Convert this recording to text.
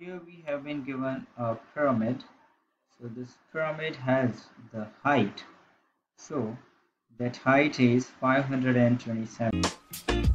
Here we have been given a pyramid. So this pyramid has the height. So that height is 527.